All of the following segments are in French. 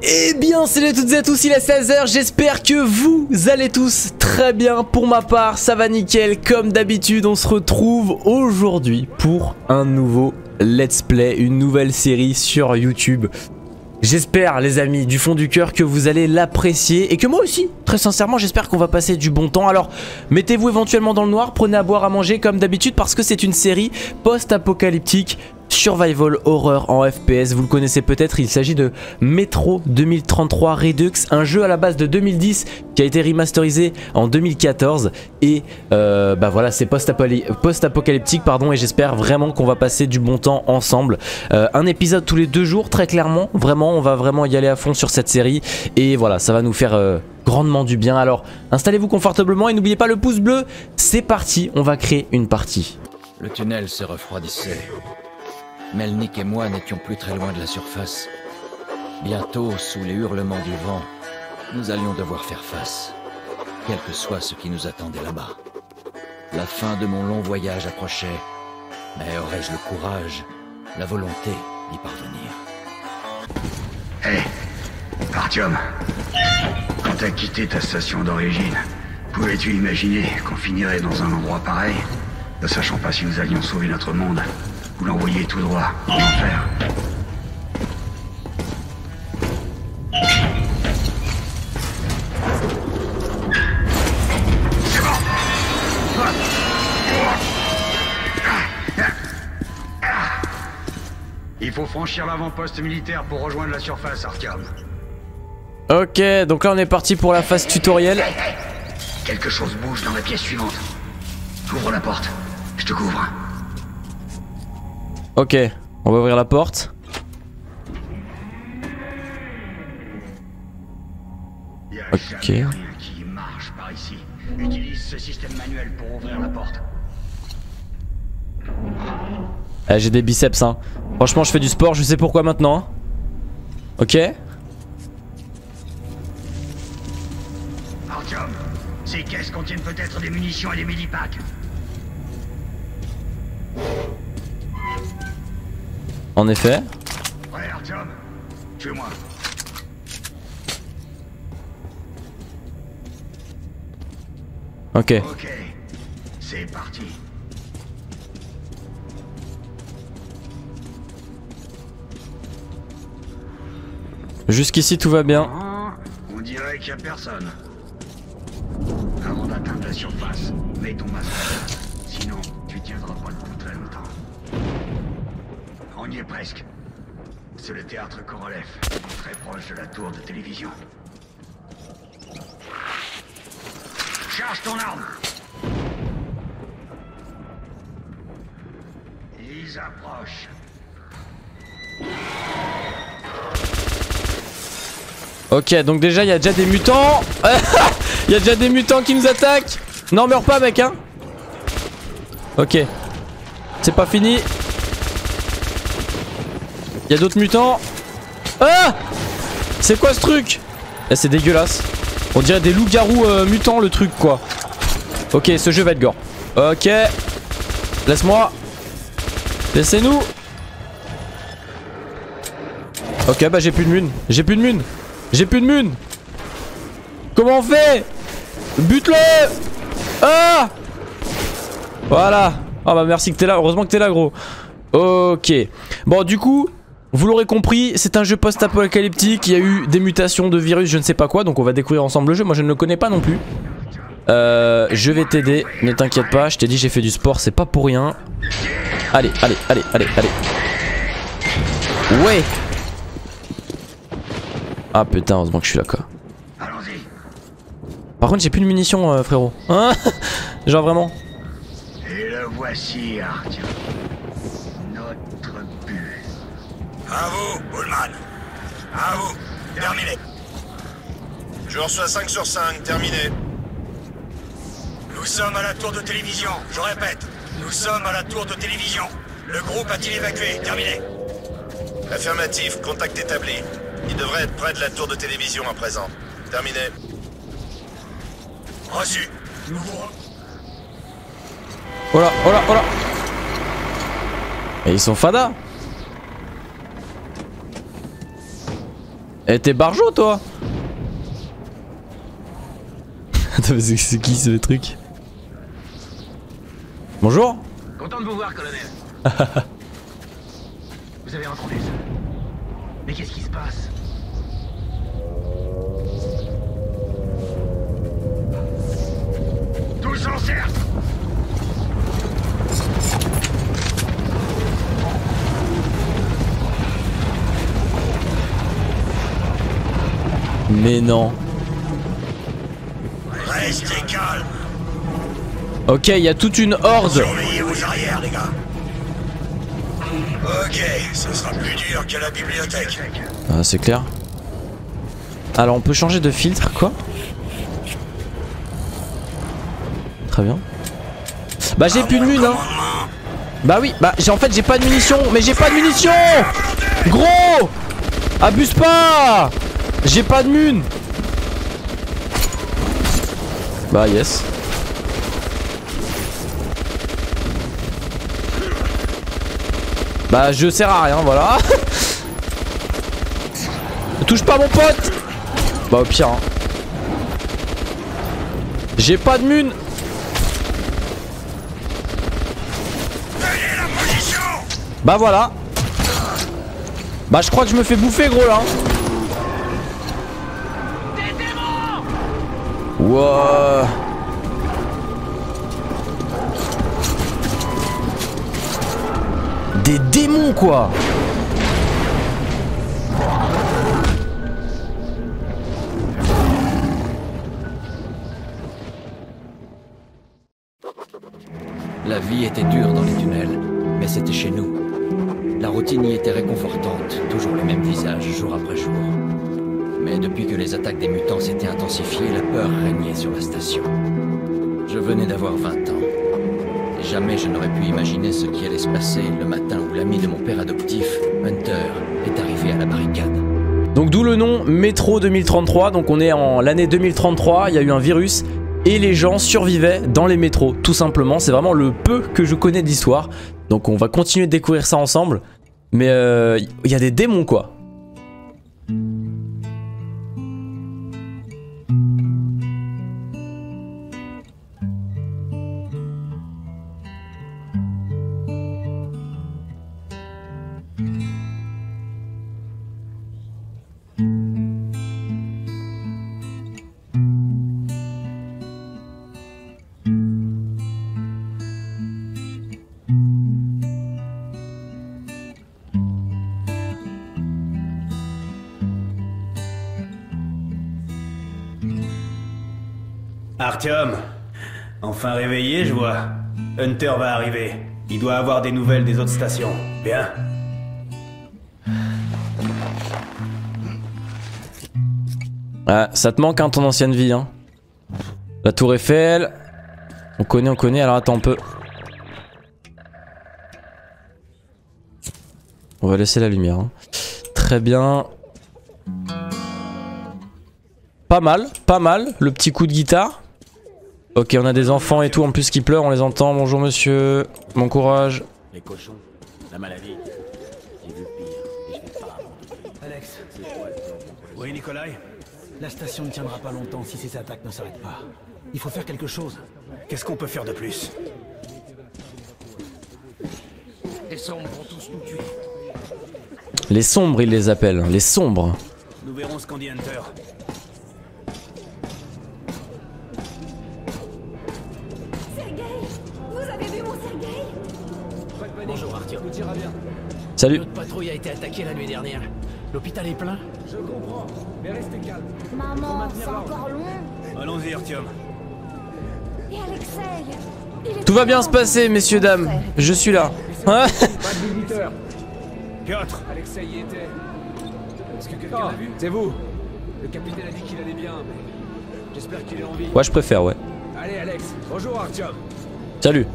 Eh bien salut à toutes et à tous, il est 16h, j'espère que vous allez tous très bien. Pour ma part ça va nickel, comme d'habitude on se retrouve aujourd'hui pour un nouveau let's play, une nouvelle série sur YouTube. J'espère les amis du fond du cœur que vous allez l'apprécier et que moi aussi, très sincèrement j'espère qu'on va passer du bon temps. Alors mettez-vous éventuellement dans le noir, prenez à boire à manger comme d'habitude parce que c'est une série post-apocalyptique. Survival Horror en FPS, vous le connaissez peut-être, il s'agit de Metro 2033 Redux, un jeu à la base de 2010 qui a été remasterisé en 2014 et bah voilà, c'est post-apocalyptique pardon, et j'espère vraiment qu'on va passer du bon temps ensemble. Un épisode tous les 2 jours très clairement, vraiment on va vraiment y aller à fond sur cette série et voilà, ça va nous faire grandement du bien. Alors installez-vous confortablement et n'oubliez pas le pouce bleu, c'est parti, on va créer une partie. Le tunnel se refroidissait. Melnik et moi n'étions plus très loin de la surface. Bientôt, sous les hurlements du vent, nous allions devoir faire face, quel que soit ce qui nous attendait là-bas. La fin de mon long voyage approchait, mais aurais-je le courage, la volonté d'y parvenir? Hé, Artyom, quand t'as quitté ta station d'origine, pouvais-tu imaginer qu'on finirait dans un endroit pareil, ne sachant pas si nous allions sauver notre monde ou l'envoyer tout droit en enfer? C'est bon. Il faut franchir l'avant-poste militaire pour rejoindre la surface, Artyom. Ok, donc là on est parti pour la phase tutoriel. Quelque chose bouge dans la pièce suivante. Ouvre la porte, je te couvre. Ok, on va ouvrir la porte. Ok. Rien qui marche par ici. Utilise ce système manuel pour ouvrir la porte. J'ai des biceps hein. Franchement je fais du sport, je sais pourquoi maintenant hein. Ok. Artyom, ces caisses contiennent peut-être des munitions et des millipacks. En effet. Ouais, Artyom, tue-moi. Ok. Ok, c'est parti. Jusqu'ici tout va bien. On dirait qu'il n'y a personne. Avant d'atteindre la surface, mets ton masque. Sinon, tu tiendras pas le coup très longtemps. On y est presque. C'est le théâtre Korolev, très proche de la tour de télévision. Charge ton arme. Ils approchent. Ok, donc déjà il y a déjà des mutants. Il y a déjà des mutants qui nous attaquent. Non, meurs pas mec hein. Ok. C'est pas fini. Il y a d'autres mutants. Ah! C'est quoi ce truc? C'est dégueulasse. On dirait des loups-garous mutants le truc quoi. Ok, ce jeu va être gore. Ok. Laisse-moi. Laissez-nous. Ok, bah j'ai plus de mun. J'ai plus de mun. J'ai plus de mun. Comment on fait? Bute-le. Ah! Voilà. Ah bah merci que t'es là. Heureusement que t'es là gros. Ok. Bon du coup, vous l'aurez compris, c'est un jeu post-apocalyptique. Il y a eu des mutations de virus, je ne sais pas quoi. Donc on va découvrir ensemble le jeu. Moi je ne le connais pas non plus. Je vais t'aider, ne t'inquiète pas. Je t'ai dit j'ai fait du sport, c'est pas pour rien. Allez, allez, allez, allez, allez. Ouais. Ah putain, heureusement que je suis là quoi. Par contre j'ai plus de munitions frérot. Hein? Genre vraiment. Et le voici, Artyom. Notre but. À vous, Bullman. À vous. Terminé. Je reçois 5 sur 5, terminé. Nous sommes à la tour de télévision, je répète. Nous sommes à la tour de télévision. Le groupe a-t-il évacué? Terminé. Affirmatif, contact établi. Il devrait être près de la tour de télévision à présent. Terminé. Reçu. Nous vous... Oh là, oh là, oh là. Et ils sont fada. Eh, t'es barjo, toi? Attends, mais c'est qui ce truc? Bonjour. Content de vous voir, colonel. Vous avez entendu ça? Mais qu'est-ce qui se passe? Tous en cercle! Mais non. Restez calme. Ok, il y a toute une horde. Surveillez vos arrières, les gars. Ok, ce sera plus dur que la bibliothèque. Ah, c'est clair. Alors, on peut changer de filtre, quoi? Très bien. Bah, j'ai plus de mun, hein. Bah oui, bah en fait j'ai pas de munitions. Mais j'ai pas de munitions. Gros, abuse pas. J'ai pas de mun. Bah yes. Bah je sers à rien, voilà. Ne touche pas mon pote. Bah au pire hein. J'ai pas de mun. Bah voilà. Bah je crois que je me fais bouffer gros là. Wow. Des démons quoi. La vie était dure dans les tunnels, mais c'était chez nous. La routine y était réconfortante, toujours les mêmes visages, jour après jour. Mais depuis que les attaques des mutants s'étaient intensifiées, la peur régnait sur la station. Je venais d'avoir 20 ans. Et jamais je n'aurais pu imaginer ce qui allait se passer le matin où l'ami de mon père adoptif, Hunter, est arrivé à la barricade. Donc d'où le nom Métro 2033, donc on est en l'année 2033, il y a eu un virus et les gens survivaient dans les métros, tout simplement. C'est vraiment le peu que je connais d'histoire. Donc on va continuer de découvrir ça ensemble. Mais il y a des démons quoi. Artyom, enfin réveillé, je vois. Hunter va arriver. Il doit avoir des nouvelles des autres stations. Bien. Ah, ça te manque hein, ton ancienne vie hein. La tour Eiffel. On connaît, alors attends un peu. On va laisser la lumière hein. Très bien. Pas mal, le petit coup de guitare. Ok, on a des enfants et tout en plus qui pleurent, on les entend. Bonjour monsieur, bon courage. Les cochons, la maladie. J'ai vu pire et je vais pas abandonner. Alex. Oui, Nikolai. La station ne tiendra pas longtemps si ces attaques ne s'arrêtent pas. Il faut faire quelque chose. Qu'est-ce qu'on peut faire de plus? Les sombres vont tous nous tuer. Les sombres, ils les appellent, les sombres. Nous verrons ce qu'en dit Hunter. Bonjour Artyom. Tout ira bien. Salut. Notre patrouille a été attaquée la nuit dernière. L'hôpital est plein. Je comprends, mais restez calme. Maman, c'est encore long. Allons-y, Artyom. Et Alexei, Tout va bien se passer, messieurs, dames. Je suis là. Pas de visiteur. Piotr. Alexei y était. Est-ce que quelqu'un l'a vu? C'est vous. Le capitaine a dit qu'il allait bien, mais j'espère qu'il est en vie. Ouais, je préfère, ouais. Allez, Alex. Bonjour, Artyom. Salut.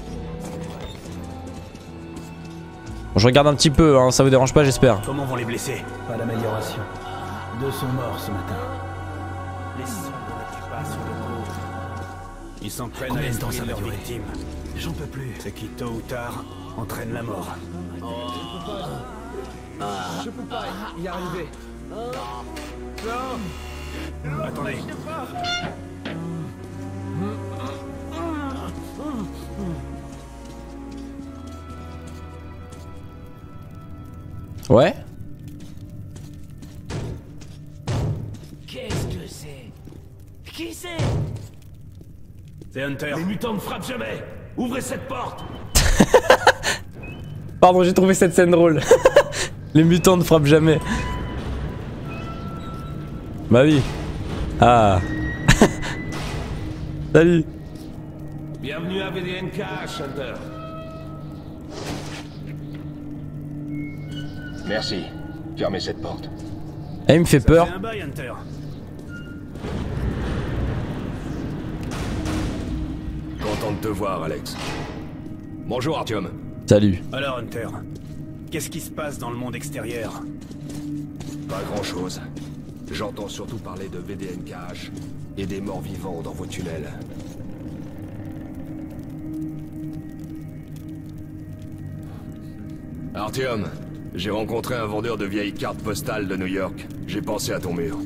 Bon, je regarde un petit peu, hein, ça vous dérange pas, j'espère. Comment vont les blessés? Pas d'amélioration. 2 sont morts ce matin. Les sombres ne tuent pas sur le coup. Ils s'en prennent à Combien de temps l'esprit ça de va leurs durer? victimes. J'en peux plus. Ce qui, tôt ou tard, entraîne la mort. Je peux pas y arriver. Attendez. Ouais. Qu'est-ce que c'est? Qui c'est? C'est Hunter. Les mutants ne frappent jamais. Ouvrez cette porte. Pardon, j'ai trouvé cette scène drôle. Les mutants ne frappent jamais. Bah oui. Ah. Salut. Bienvenue à VDNKH, Hunter. Merci. Fermez cette porte. Eh, il me fait peur. C'est un bail, Hunter. Content de te voir, Alex. Bonjour, Artyom. Salut. Alors, Hunter, qu'est-ce qui se passe dans le monde extérieur? Pas grand-chose. J'entends surtout parler de VDNKH et des morts vivants dans vos tunnels. Artyom, j'ai rencontré un vendeur de vieilles cartes postales de New York. J'ai pensé à ton mur.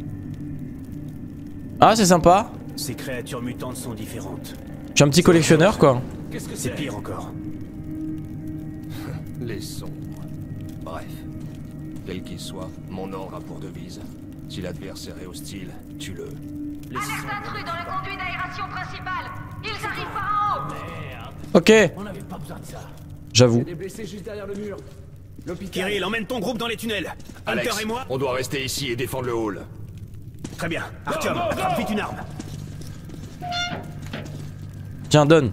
Ah, c'est sympa. Ces créatures mutantes sont différentes. Je suis un petit collectionneur, quoi. Qu'est-ce que C'est c'est? pire encore. Les sombres. Bref. Quel qu'il soit, mon ordre a pour devise. Si l'adversaire est hostile, tue-le. Alerte intrus dans le conduit d'aération principal. Ils arrivent par en haut. Ok, On n'avait pas besoin de ça. j'avoue. Des blessés juste derrière le mur. L'hôpital. Kirill, emmène ton groupe dans les tunnels. Alex, Hunter et moi. on doit rester ici et défendre le hall. Très bien. Artyom, frappe vite une arme. Tiens, donne.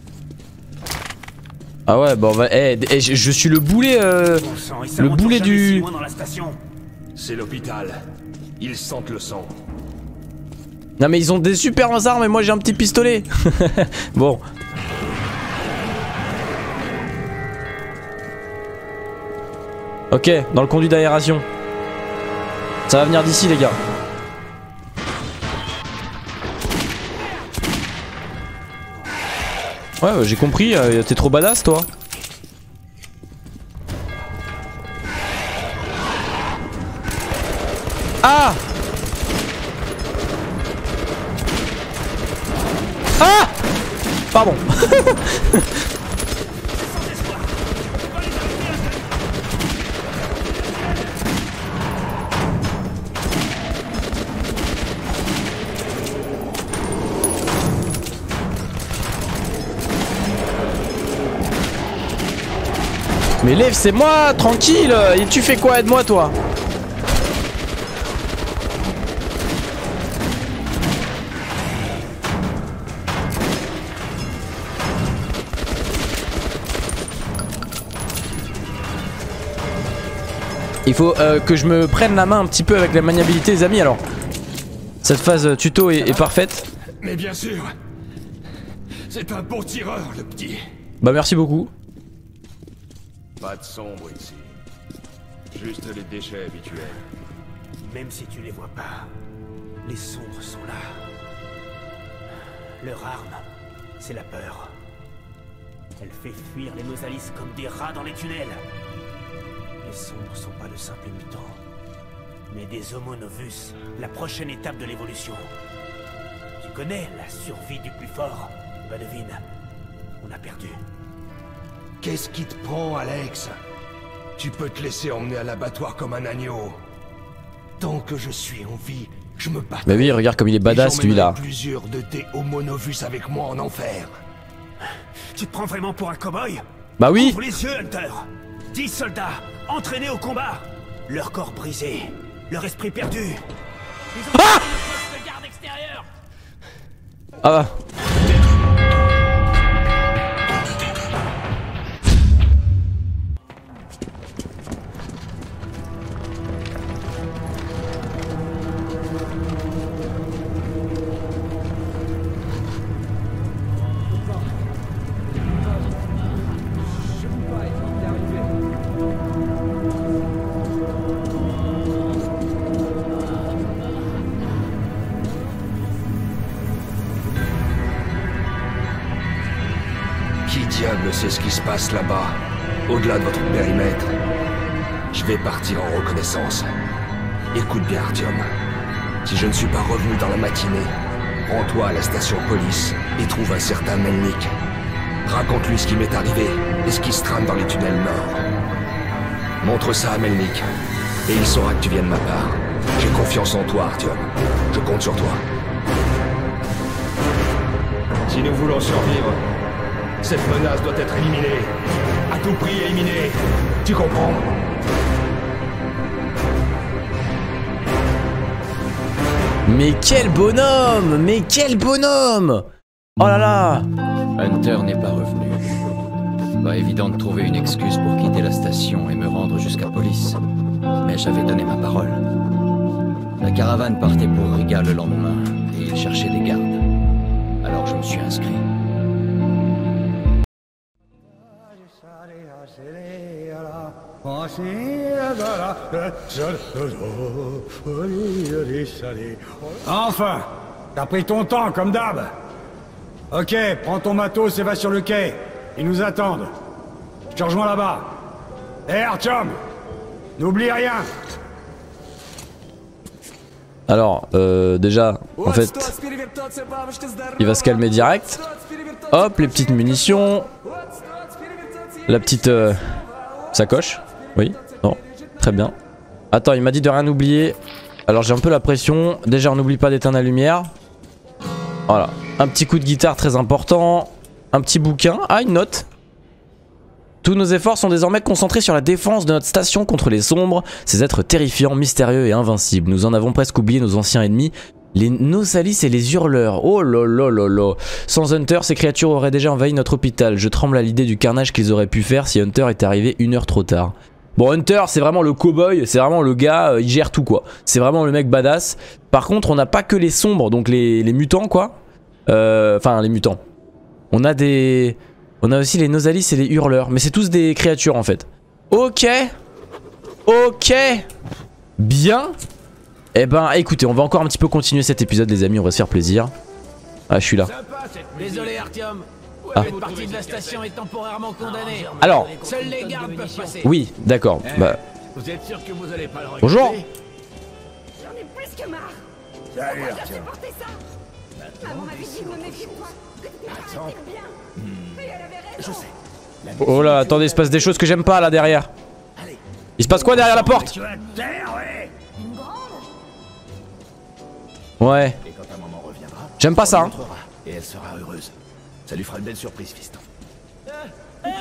Ah ouais, bah on va... je suis le boulet, Bon sang, ils le s'aventurent boulet jamais du... si loin dans la station. C'est l'hôpital. Ils sentent le sang. Non mais ils ont des super armes et moi j'ai un petit pistolet. Bon. Ok, dans le conduit d'aération. Ça va venir d'ici les gars. Ouais, j'ai compris, t'es trop badass toi. Ah! Ah! Pardon. Mais lève, c'est moi, tranquille. Et tu fais quoi? Aide-moi toi. Il faut que je me prenne la main un petit peu avec la maniabilité les amis alors. Cette phase tuto est parfaite. Mais bien sûr. C'est un bon tireur, le petit. Bah merci beaucoup. Pas de sombre ici. Juste les déchets habituels. Même si tu les vois pas, les sombres sont là. Leur arme, c'est la peur. Elle fait fuir les Nosalis comme des rats dans les tunnels. Les sombres sont pas de simples mutants, mais des Homo Novus, la prochaine étape de l'évolution. Tu connais la survie du plus fort? Bah devine, on a perdu. Qu'est-ce qui te prend, Alex? Tu peux te laisser emmener à l'abattoir comme un agneau. Tant que je suis en vie, je me bats. Bah oui, regarde comme il est badass lui là. Plusieurs de tes Homo Novus avec moi en enfer. Tu te prends vraiment pour un cow-boy? Bah oui. Ouvre les yeux, Hunter. 10 soldats, entraînés au combat. Leur corps brisé, leur esprit perdu. Ah! Poste de garde extérieur. Ah bah. Je vous pas, il est arrivé. Qui diable sait ce qui se passe là-bas, au-delà de votre périmètre? Je vais partir en reconnaissance. Écoute bien, Artyom. Si je ne suis pas revenu dans la matinée, rends-toi à la station de police et trouve un certain Melnik. Raconte-lui ce qui m'est arrivé et ce qui se trame dans les tunnels nord. Montre ça à Melnik et il saura que tu viens de ma part. J'ai confiance en toi, Artyom. Je compte sur toi. Si nous voulons survivre, cette menace doit être éliminée. À tout prix éliminée. Tu comprends? Mais quel bonhomme! Mais quel bonhomme! Oh là là! Hunter n'est pas revenu. Pas évident de trouver une excuse pour quitter la station et me rendre jusqu'à police. Mais j'avais donné ma parole. La caravane partait pour Riga le lendemain et il cherchait des gardes. Alors je me suis inscrit. Enfin, t'as pris ton temps comme d'hab. Ok, prends ton matos et va sur le quai. Ils nous attendent. Je te rejoins là-bas. Hé Artyom, n'oublie rien. Alors, déjà, en fait, il va se calmer direct. Hop, les petites munitions. La petite sacoche. Oui, non, très bien. Attends, il m'a dit de rien oublier. Alors j'ai un peu la pression. Déjà, on n'oublie pas d'éteindre la lumière. Voilà, un petit coup de guitare très important. Un petit bouquin. Ah, une note. Tous nos efforts sont désormais concentrés sur la défense de notre station contre les sombres, ces êtres terrifiants, mystérieux et invincibles. Nous en avons presque oublié nos anciens ennemis, les Nosalis et les Hurleurs. Oh là là là là. Sans Hunter, ces créatures auraient déjà envahi notre hôpital. Je tremble à l'idée du carnage qu'ils auraient pu faire si Hunter était arrivé 1 heure trop tard. Bon, Hunter, c'est vraiment le cowboy, c'est vraiment le gars, il gère tout quoi. C'est vraiment le mec badass. Par contre, on n'a pas que les sombres, donc les mutants quoi. Enfin, les mutants. On a aussi les Nosalis et les Hurleurs. Mais c'est tous des créatures en fait. Ok. Ok. Bien. Eh ben écoutez, on va encore un petit peu continuer cet épisode les amis, on va se faire plaisir. Ah, je suis là. Désolé Artyom. Ah. Cette partie de la station est temporairement condamnée. Alors. Seuls les gardes peuvent passer. Oui, d'accord. Bah. Vous êtes sûr que vous allez pas le regretter? Bonjour. J'en ai plus que marre. Salut Pourquoi Artyom. t'as supporté ça? Maman m'avait dit de me méfier de toi. Que tu t'arrêtais bien. Et elle avait raison. Je sais. Oh là, attendez, il se passe des choses que j'aime pas là derrière. Il se passe quoi derrière la porte? Tu vas te taire, ouais. Une grande. Ouais. Et quand ta maman reviendra, J'aime pas ça. Hein. et elle sera heureuse. Ça lui fera une belle surprise, fiston. Bébé,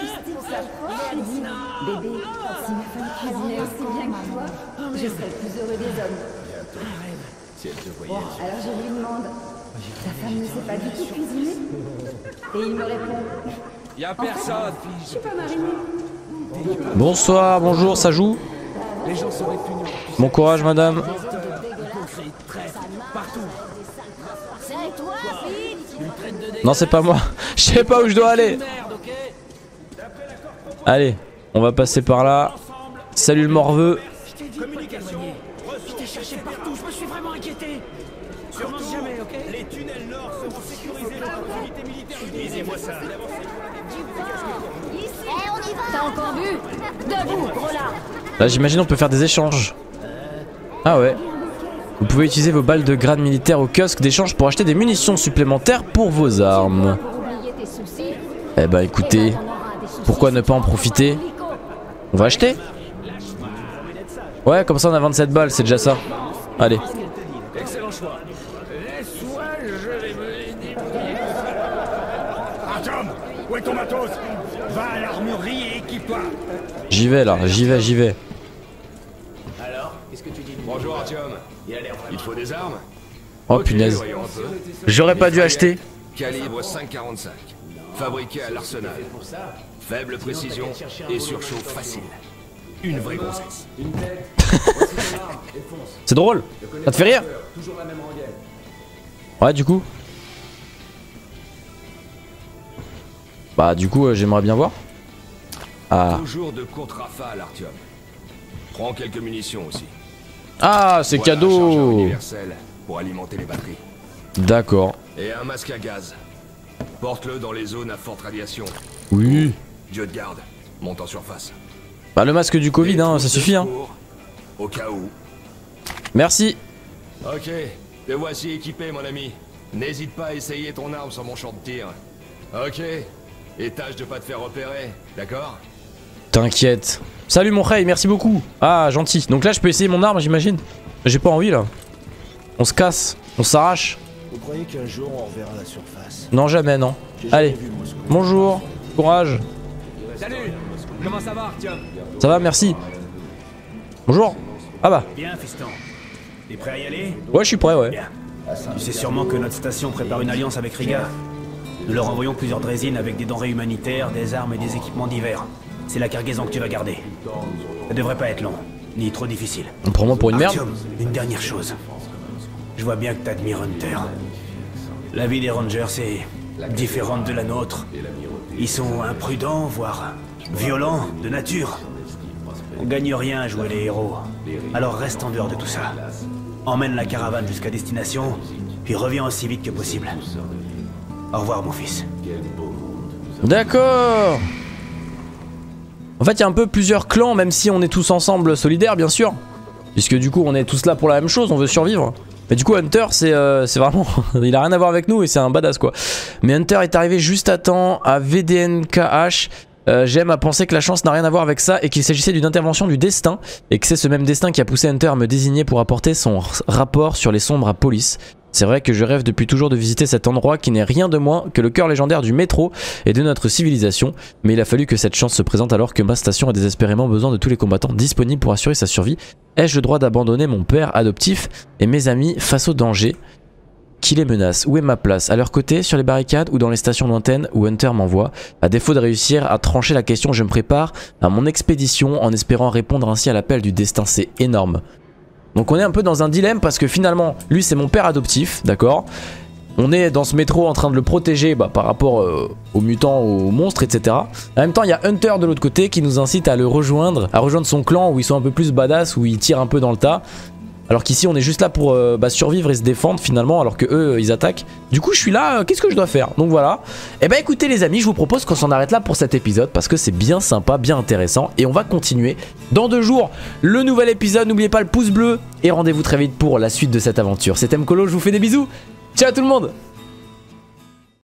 si ma femme cuisinait aussi bien que toi, je serais le plus heureux des hommes. Si elle te voyait. Alors je lui demande, ta femme ne sait pas du tout cuisiner? Et il me répond, Y'a personne. je suis pas marinée. Bonsoir, bonjour, ça joue? Les gens seraient punus. Bon courage madame. C'est toi, fille. Non, c'est pas moi. Je sais pas où je dois aller. Allez, on va passer par là. Salut le morveux. Je t'ai cherché partout, je me suis vraiment inquiété. Sûrement jamais, ok? Les tunnels nord seront sécurisés par les unités militaires. Lisez-moi ça. T'as encore bu? Debout, gros là. Là, j'imagine on peut faire des échanges. Ah ouais. Vous pouvez utiliser vos balles de grade militaire au kiosque d'échange pour acheter des munitions supplémentaires pour vos armes. Pour oublier tes soucis. Eh bah écoutez, pourquoi ne pas en profiter? On va acheter? Ouais, comme ça on a 27 balles, c'est déjà ça. Allez. Excellent choix. Artyom, où est ton matos? Va à l'armurerie et équipe-toi. J'y vais là, j'y vais. Alors, qu'est-ce que tu dis? Bonjour Artyom. Il te faut des armes? Oh Ok, punaise. voyons un peu. J'aurais pas dû acheter. Calibre 5,45. Fabriqué à l'arsenal. Faible précision et surchauffe facile. Une vraie grossesse. C'est drôle. Ça te fait rire? Ouais, du coup. Bah du coup j'aimerais bien voir. Ah. Toujours de courtes rafales, Artyom. Prends quelques munitions aussi. Ah, c'est Voilà un cadeau. chargeur universel pour alimenter les batteries. D'accord. Et un masque à gaz. Porte-le dans les zones à forte radiation. Oui. Dieu te garde. Monte en surface. Bah le masque du Covid, Des hein, trousses ça de suffit hein. secours, au cas où. Merci. Ok, te voici équipé, mon ami. N'hésite pas à essayer ton arme sur mon champ de tir. Ok, et tâche de pas te faire repérer, d'accord? T'inquiète. Salut mon Rey, merci beaucoup. Ah, gentil. Donc là, je peux essayer mon arme, j'imagine. J'ai pas envie là. On se casse, on s'arrache. Vous croyez qu'un jour on reverra la surface? Non, jamais, non. Allez, bonjour, courage. Salut. Comment ça va, Artyom? Ça va, merci. Bonjour. Ah bah. Bien, fiston. T'es prêt à y aller? Ouais, je suis prêt, ouais. Bien. Tu sais sûrement que notre station prépare une alliance avec Riga. Nous leur envoyons plusieurs drésines avec des denrées humanitaires, des armes et des équipements divers. C'est la cargaison que tu vas garder. Ça devrait pas être long, ni trop difficile. Prends-moi pour une merde. Artyom, une dernière chose. Je vois bien que t'admires Hunter. La vie des Rangers est différente de la nôtre. Ils sont imprudents, voire violents, de nature. On gagne rien à jouer les héros. Alors reste en dehors de tout ça. Emmène la caravane jusqu'à destination, puis reviens aussi vite que possible. Au revoir, mon fils. D'accord. En fait, il y a un peu plusieurs clans, même si on est tous ensemble solidaires, bien sûr. Puisque du coup, on est tous là pour la même chose, on veut survivre. Mais du coup, Hunter, c'est vraiment... il a rien à voir avec nous et c'est un badass, quoi. Mais Hunter est arrivé juste à temps à VDNKH. J'aime à penser que la chance n'a rien à voir avec ça et qu'il s'agissait d'une intervention du destin et que c'est ce même destin qui a poussé Hunter à me désigner pour apporter son rapport sur les sombres à Police. C'est vrai que je rêve depuis toujours de visiter cet endroit qui n'est rien de moins que le cœur légendaire du métro et de notre civilisation, mais il a fallu que cette chance se présente alors que ma station a désespérément besoin de tous les combattants disponibles pour assurer sa survie. Ai-je le droit d'abandonner mon père adoptif et mes amis face au danger qui les menace? Où est ma place? À leur côté, sur les barricades ou dans les stations lointaines où Hunter m'envoie? À défaut de réussir à trancher la question, je me prépare à mon expédition en espérant répondre ainsi à l'appel du destin. C'est énorme. Donc on est un peu dans un dilemme parce que finalement, lui c'est mon père adoptif, d'accord? On est dans ce métro en train de le protéger par rapport aux mutants, aux monstres, etc. En même temps, il y a Hunter de l'autre côté qui nous incite à le rejoindre, à rejoindre son clan où ils sont un peu plus badass, où ils tirent un peu dans le tas. Alors qu'ici on est juste là pour survivre et se défendre finalement alors que eux ils attaquent. Du coup je suis là, qu'est-ce que je dois faire? Donc voilà. Et bah écoutez les amis, je vous propose qu'on s'en arrête là pour cet épisode parce que c'est bien sympa, bien intéressant. Et on va continuer dans 2 jours le nouvel épisode. N'oubliez pas le pouce bleu et rendez-vous très vite pour la suite de cette aventure. C'était Mkolo, je vous fais des bisous. Ciao tout le monde.